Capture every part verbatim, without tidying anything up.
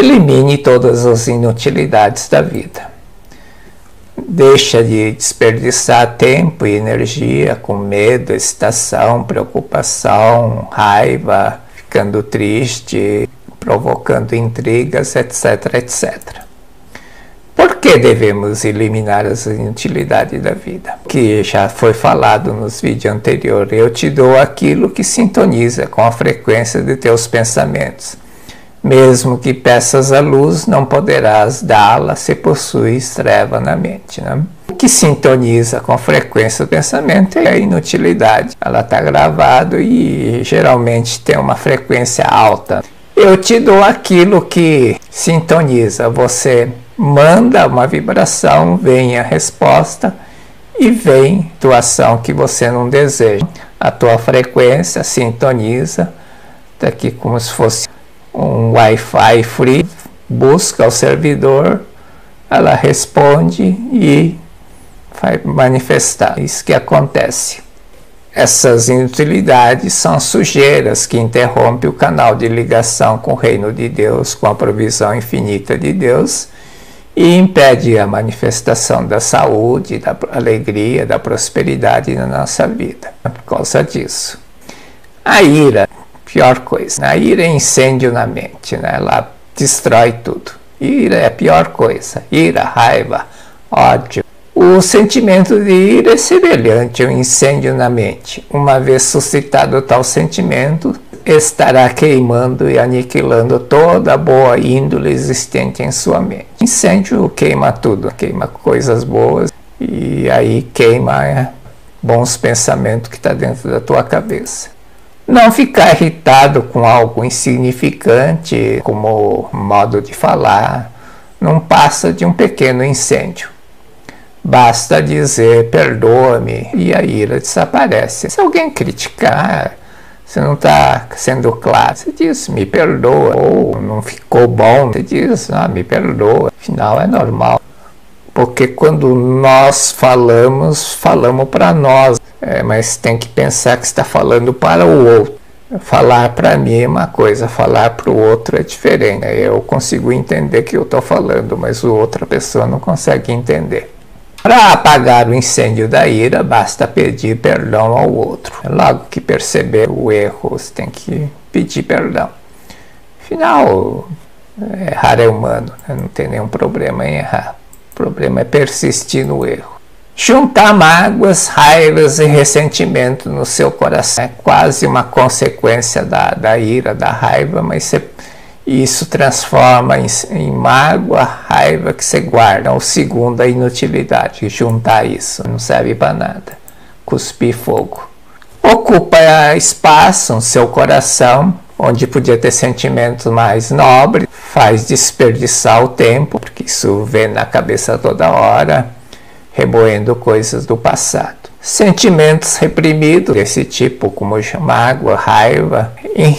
Elimine todas as inutilidades da vida. Deixa de desperdiçar tempo e energia com medo, excitação, preocupação, raiva, ficando triste, provocando intrigas, etc, etcétera. Por que devemos eliminar as inutilidades da vida? Que já foi falado nos vídeos anteriores. Eu te dou aquilo que sintoniza com a frequência de teus pensamentos. Mesmo que peças a luz, não poderás dá-la se possuis treva na mente. Né? O que sintoniza com a frequência do pensamento é a inutilidade. Ela está gravada e geralmente tem uma frequência alta. Eu te dou aquilo que sintoniza. Você manda uma vibração, vem a resposta e vem a atuação que você não deseja. A tua frequência sintoniza, está aqui como se fosse um Wi-Fi free, busca o servidor, ela responde e vai manifestar. Isso que acontece. Essas inutilidades são sujeiras que interrompem o canal de ligação com o reino de Deus, com a provisão infinita de Deus, e impede a manifestação da saúde, da alegria, da prosperidade na nossa vida. Por causa disso. A ira, pior coisa. A ira é incêndio na mente, né? Ela destrói tudo. Ira é a pior coisa. Ira, raiva, ódio. O sentimento de ira é semelhante a um incêndio na mente. Uma vez suscitado tal sentimento, estará queimando e aniquilando toda a boa índole existente em sua mente. Incêndio queima tudo, queima coisas boas e aí queima é, bons pensamentos que está dentro da tua cabeça. Não ficar irritado com algo insignificante, como modo de falar, não passa de um pequeno incêndio. Basta dizer perdoa-me e a ira desaparece. Se alguém criticar, você não está sendo claro, você diz me perdoa, ou não ficou bom, você diz ah, me perdoa, afinal é normal. Porque quando nós falamos, falamos para nós, é, mas tem que pensar que está falando para o outro. Falar para mim é uma coisa, falar para o outro é diferente. Eu consigo entender que eu estou falando, mas a outra pessoa não consegue entender. Para apagar o incêndio da ira, basta pedir perdão ao outro. Logo que perceber o erro, você tem que pedir perdão. Afinal, errar é humano, né? Não tem nenhum problema em errar. O problema é persistir no erro. Juntar mágoas, raivas e ressentimento no seu coração é quase uma consequência da, da ira, da raiva, mas você, isso transforma em, em mágoa, raiva que você guarda. O segundo, a inutilidade. Juntar isso não serve para nada. Cuspir fogo. Ocupa espaço no seu coração, onde podia ter sentimentos mais nobres, faz desperdiçar o tempo, porque isso vem na cabeça toda hora, remoendo coisas do passado. Sentimentos reprimidos desse tipo, como mágoa, raiva,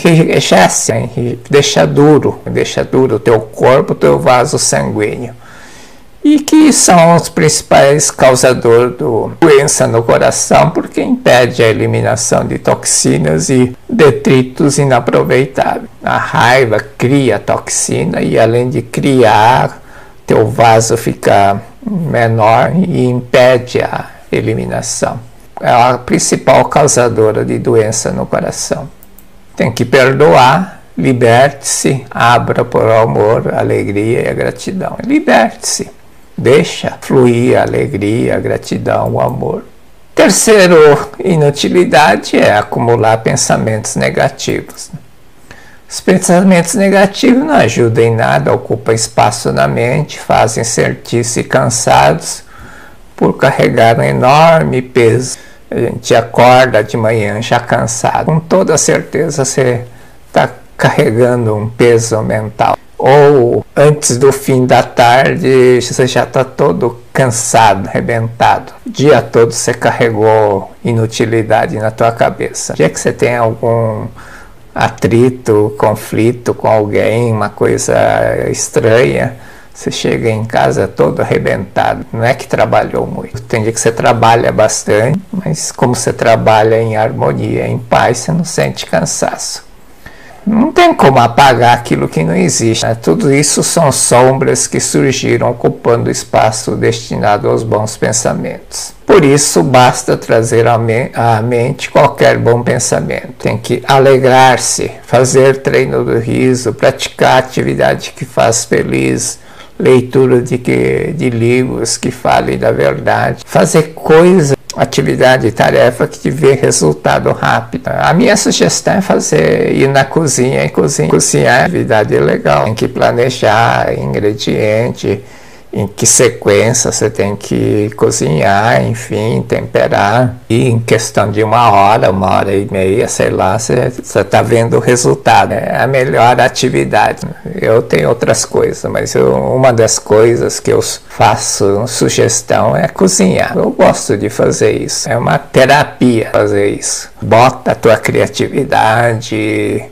enrijece, deixa duro, deixa duro o teu corpo, o teu vaso sanguíneo. E que são os principais causadores da doença no coração, porque impede a eliminação de toxinas e detritos inaproveitáveis. A raiva cria toxina e, além de criar, teu vaso fica menor e impede a eliminação. É a principal causadora de doença no coração. Tem que perdoar, liberte-se, abra por amor, a alegria e a gratidão. Liberte-se, deixa fluir a alegria, a gratidão, o amor. Terceiro, inutilidade é acumular pensamentos negativos. Os pensamentos negativos não ajudam em nada, ocupam espaço na mente, fazem sentir-se cansados por carregar um enorme peso. A gente acorda de manhã já cansado. Com toda certeza você está carregando um peso mental. Ou antes do fim da tarde você já está todo cansado, arrebentado. O dia todo você carregou inutilidade na tua cabeça. O dia que você tem algum atrito, conflito com alguém, uma coisa estranha, você chega em casa todo arrebentado. Não é que trabalhou muito. Tem dia que você trabalha bastante, mas como você trabalha em harmonia, em paz, você não sente cansaço. Não tem como apagar aquilo que não existe, né? Tudo isso são sombras que surgiram ocupando o espaço destinado aos bons pensamentos. Por isso, basta trazer à mente qualquer bom pensamento. Tem que alegrar-se, fazer treino do riso, praticar atividade que faz feliz, leitura de, que, de livros que falem da verdade, fazer coisas, atividade e tarefa que te dê resultado rápido. A minha sugestão é fazer, ir na cozinha e cozinhar. Cozinhar é atividade legal, tem que planejar ingrediente, em que sequência você tem que cozinhar, enfim, temperar. E em questão de uma hora, uma hora e meia, sei lá, você está vendo o resultado. É a melhor atividade. Eu tenho outras coisas, mas eu, uma das coisas que eu faço sugestão é cozinhar. Eu gosto de fazer isso. É uma terapia fazer isso. Bota a tua criatividade,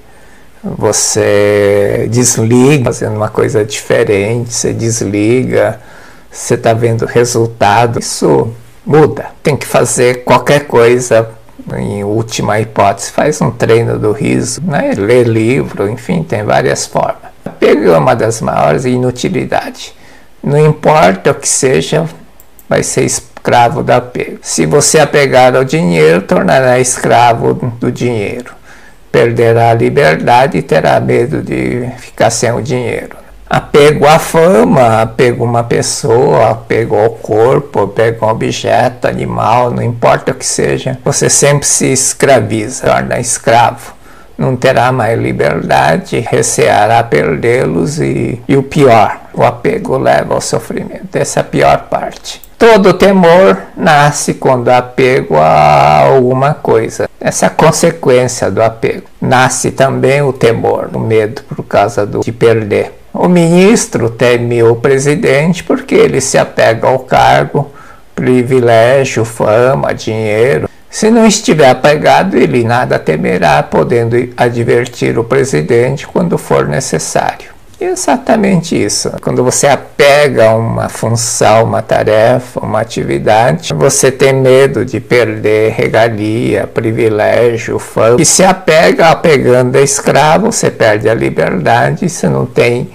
você desliga, fazendo uma coisa diferente, você desliga, você está vendo o resultado, isso muda. Tem que fazer qualquer coisa, em última hipótese, faz um treino do riso, né? Ler livro, enfim, tem várias formas. Apego é uma das maiores inutilidades. Não importa o que seja, vai ser escravo do apego. Se você apegar ao dinheiro, tornará escravo do dinheiro. Perderá a liberdade e terá medo de ficar sem o dinheiro. Apego à fama, apego a uma pessoa, apego ao corpo, apego a um objeto, animal, não importa o que seja, você sempre se escraviza, torna escravo. Não terá mais liberdade, receará perdê-los e, e o pior, o apego leva ao sofrimento. Essa é a pior parte. Todo temor nasce quando apego a alguma coisa. Essa é a consequência do apego. Nasce também o temor, o medo por causa do, de perder. O ministro teme o presidente porque ele se apega ao cargo, privilégio, fama, dinheiro. Se não estiver apegado, ele nada temerá, podendo advertir o presidente quando for necessário. Exatamente isso. Quando você apega a uma função, uma tarefa, uma atividade, você tem medo de perder regalia, privilégio, fama. E se apega, apegando a escravo, você perde a liberdade, você não tem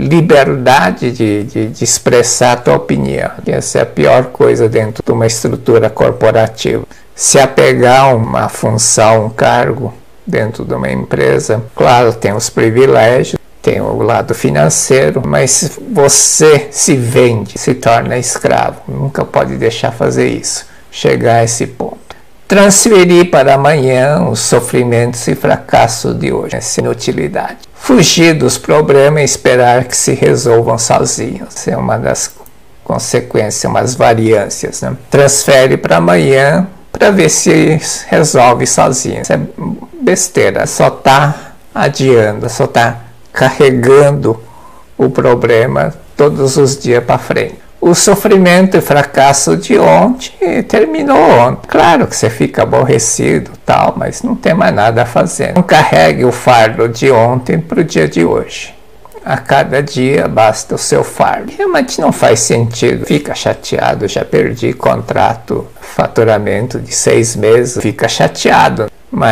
liberdade de, de, de expressar a tua opinião. Essa é a pior coisa dentro de uma estrutura corporativa. Se apegar a uma função, um cargo dentro de uma empresa, claro, tem os privilégios, tem o lado financeiro, mas você se vende, se torna escravo. Nunca pode deixar fazer isso, chegar a esse ponto. Transferir para amanhã os sofrimentos e fracassos de hoje, essa inutilidade. Fugir dos problemas e esperar que se resolvam sozinhos. Essa é uma das consequências, umas variâncias, né? Transfere para amanhã para ver se resolve sozinho. Isso é besteira, só está adiando, só está carregando o problema todos os dias para frente. O sofrimento e fracasso de ontem terminou ontem. Claro que você fica aborrecido, tal, mas não tem mais nada a fazer. Não carregue o fardo de ontem para o dia de hoje. A cada dia basta o seu fardo. Realmente não faz sentido. Fica chateado, já perdi contrato, faturamento de seis meses, fica chateado.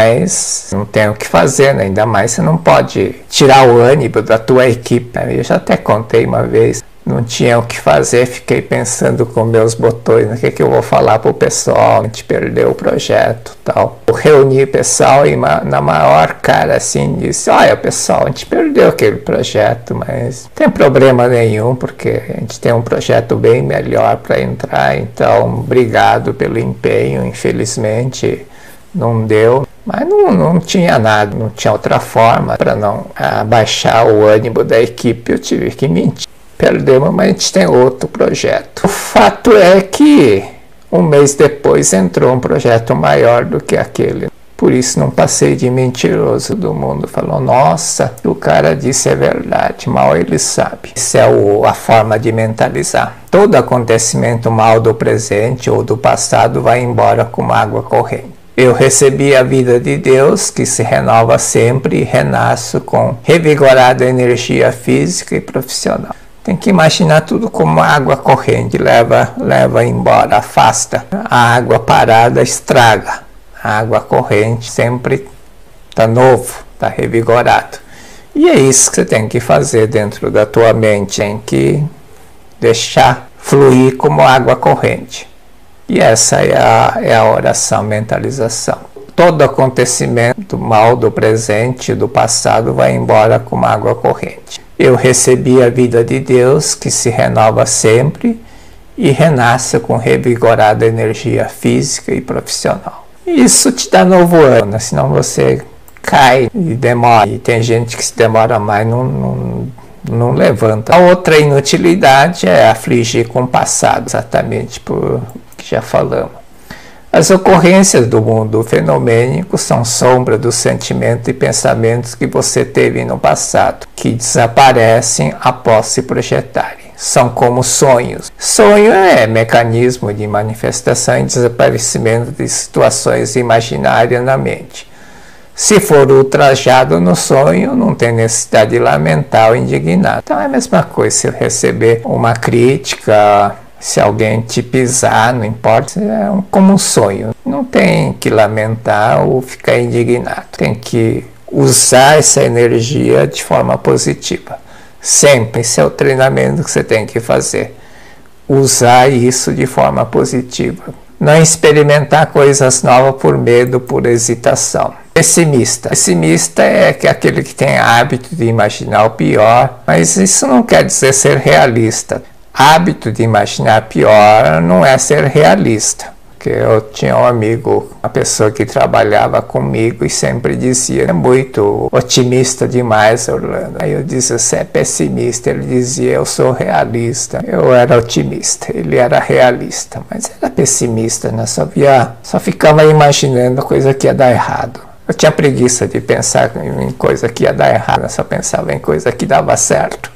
Mas não tem o que fazer, né? Ainda mais você não pode tirar o ânimo da tua equipe. Eu já até contei uma vez, não tinha o que fazer, fiquei pensando com meus botões, o que, que eu vou falar pro pessoal, a gente perdeu o projeto e tal. Eu reuni o pessoal e na maior cara assim, disse, olha pessoal, a gente perdeu aquele projeto, mas não tem problema nenhum, porque a gente tem um projeto bem melhor para entrar, então obrigado pelo empenho, infelizmente não deu, mas não, não tinha nada, não tinha outra forma para não abaixar o ânimo da equipe, eu tive que mentir. Perdemos, mas a gente tem outro projeto. O fato é que um mês depois entrou um projeto maior do que aquele. Por isso não passei de mentiroso. Todo mundo falou, nossa, o cara disse é verdade, mal ele sabe. Isso é o, a forma de mentalizar. Todo acontecimento mal do presente ou do passado vai embora como água corrente. Eu recebi a vida de Deus, que se renova sempre, e renasço com revigorada energia física e profissional. Tem que imaginar tudo como água corrente, leva, leva embora, afasta. A água parada estraga. A água corrente sempre está novo. está revigorado. E é isso que você tem que fazer dentro da tua mente, tem que deixar fluir como água corrente. E essa é a, é a oração mentalização. Todo acontecimento mal do presente e do passado vai embora como água corrente. Eu recebi a vida de Deus que se renova sempre e renasce com revigorada energia física e profissional. Isso te dá novo ano, senão você cai e demora. E tem gente que se demora mais, não, não, não levanta. A outra inutilidade é afligir com o passado, exatamente por que já falamos. As ocorrências do mundo fenomênico são sombra dos sentimentos e pensamentos que você teve no passado, que desaparecem após se projetarem. São como sonhos. Sonho é mecanismo de manifestação e desaparecimento de situações imaginárias na mente. Se for ultrajado no sonho, não tem necessidade de lamentar ou indignar. Então é a mesma coisa se receber uma crítica, se alguém te pisar, não importa, é um, como um sonho. Não tem que lamentar ou ficar indignado. Tem que usar essa energia de forma positiva. Sempre, esse é o treinamento que você tem que fazer. Usar isso de forma positiva. Não experimentar coisas novas por medo, por hesitação. Pessimista. Pessimista é aquele que tem hábito de imaginar o pior, mas isso não quer dizer ser realista. Hábito de imaginar pior não é ser realista. Porque eu tinha um amigo, uma pessoa que trabalhava comigo e sempre dizia: é muito otimista demais, Orlando. Aí eu dizia: você é pessimista. Ele dizia: eu sou realista. Eu era otimista, ele era realista, mas era pessimista, né? Só, via, só ficava imaginando coisa que ia dar errado. Eu tinha preguiça de pensar em coisa que ia dar errado, eu só pensava em coisa que dava certo.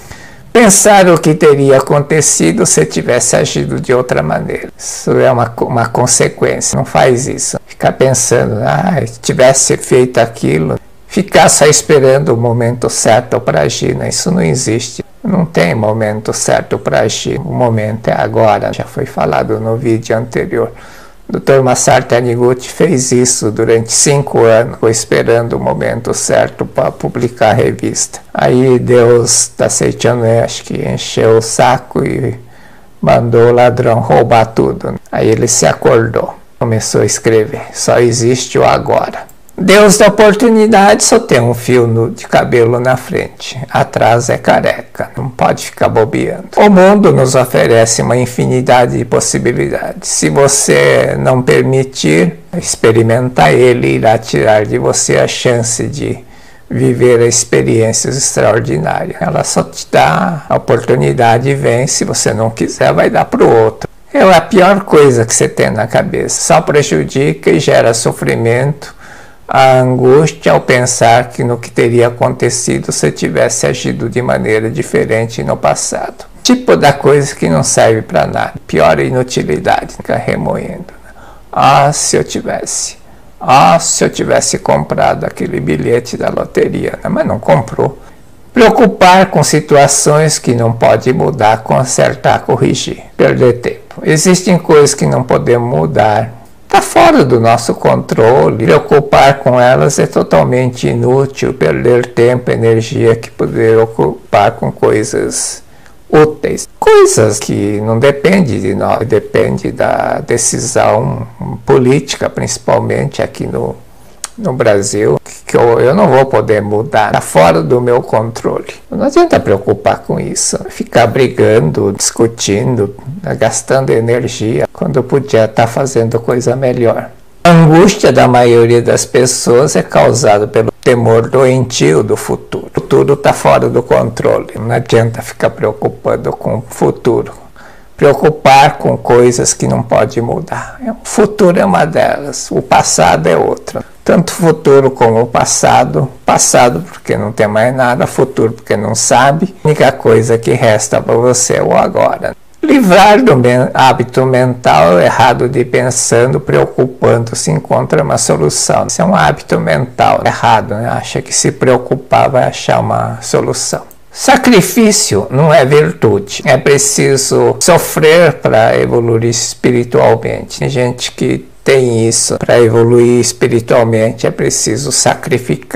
Pensar o que teria acontecido se tivesse agido de outra maneira. Isso é uma, uma consequência. Não faz isso. Ficar pensando, ah, se tivesse feito aquilo. Ficar só esperando o momento certo para agir. Né? Isso não existe. Não tem momento certo para agir. O momento é agora. Já foi falado no vídeo anterior. O doutor Masaru Taniguchi fez isso durante cinco anos, foi esperando o momento certo para publicar a revista. Aí Deus, da Seichané, acho que encheu o saco e mandou o ladrão roubar tudo. Aí ele se acordou, começou a escrever, só existe o agora. Deus da oportunidade só tem um fio no, de cabelo na frente, atrás é careca, não pode ficar bobeando. O mundo nos oferece uma infinidade de possibilidades. Se você não permitir experimentar ele, irá tirar de você a chance de viver experiências extraordinárias. Ela só te dá a oportunidade e vem, se você não quiser vai dar para o outro. É a pior coisa que você tem na cabeça, só prejudica e gera sofrimento. A angústia ao pensar que no que teria acontecido se tivesse agido de maneira diferente no passado. Tipo da coisa que não serve para nada. Pior inutilidade, ficar remoendo. Ah, se eu tivesse. Ah, se eu tivesse comprado aquele bilhete da loteria. Mas não comprou. Preocupar com situações que não pode mudar, consertar, corrigir. Perder tempo. Existem coisas que não podemos mudar. Está fora do nosso controle. Preocupar com elas é totalmente inútil. Perder tempo, energia que poderia ocupar com coisas úteis. Coisas que não dependem de nós, depende da decisão política, principalmente aqui no, no Brasil, que eu, eu não vou poder mudar. Está fora do meu controle. Não adianta preocupar com isso. Ficar brigando, discutindo, gastando energia, quando eu podia estar fazendo coisa melhor. A angústia da maioria das pessoas é causada pelo temor doentio do futuro. O futuro está fora do controle. Não adianta ficar preocupado com o futuro. Preocupar com coisas que não pode mudar. O futuro é uma delas, o passado é outra. Tanto o futuro como o passado. Passado porque não tem mais nada, futuro porque não sabe. A única coisa que resta para você é o agora. Livrar do hábito mental errado de pensando, preocupando, se encontra uma solução. Isso é um hábito mental errado, né? Acha que se preocupar vai achar uma solução. Sacrifício não é virtude. É preciso sofrer para evoluir espiritualmente. Tem gente que tem isso. Para evoluir espiritualmente é preciso sacrificar.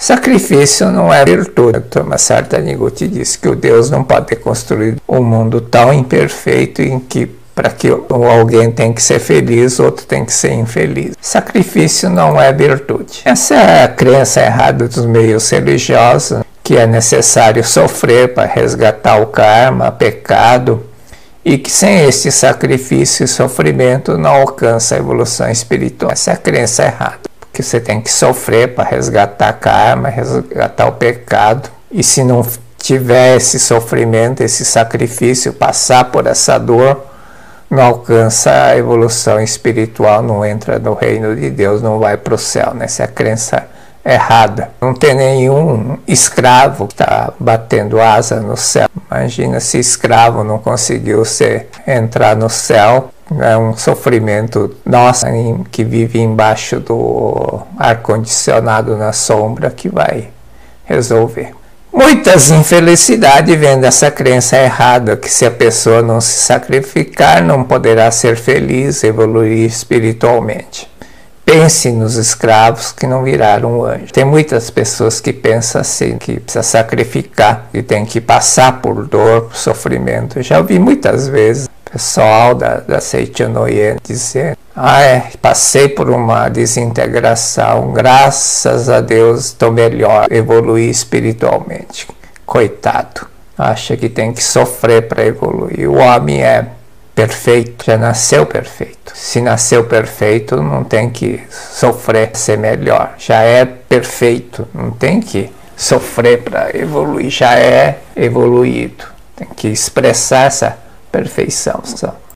Sacrifício não é virtude. Thomas Sardaniguti disse que o Deus não pode ter construído um mundo tão imperfeito em que para que alguém tem que ser feliz, outro tem que ser infeliz. Sacrifício não é virtude. Essa é a crença errada dos meios religiosos, que é necessário sofrer para resgatar o karma, pecado, e que sem este sacrifício e sofrimento não alcança a evolução espiritual. Essa é a crença errada, porque você tem que sofrer para resgatar karma, resgatar o pecado, e se não tiver esse sofrimento, esse sacrifício, passar por essa dor, não alcança a evolução espiritual, não entra no reino de Deus, não vai para o céu. Né? Essa é a crença errada. Não tem nenhum escravo que está batendo asa no céu. Imagina se escravo não conseguiu ser, entrar no céu. É um sofrimento nosso que vive embaixo do ar-condicionado na sombra que vai resolver. Muitas infelicidades vêm dessa crença errada, que se a pessoa não se sacrificar, não poderá ser feliz, evoluir espiritualmente. Pense nos escravos que não viraram anjos. Tem muitas pessoas que pensam assim, que precisa sacrificar, que tem que passar por dor, por sofrimento. Eu já ouvi muitas vezes o pessoal da, da Seichonoye dizer: ah, é, passei por uma desintegração, graças a Deus estou melhor, evoluí espiritualmente. Coitado, acha que tem que sofrer para evoluir. O homem é perfeito, já nasceu perfeito. Se nasceu perfeito, não tem que sofrer para ser melhor. Já é perfeito, não tem que sofrer para evoluir, já é evoluído. Tem que expressar essa perfeição.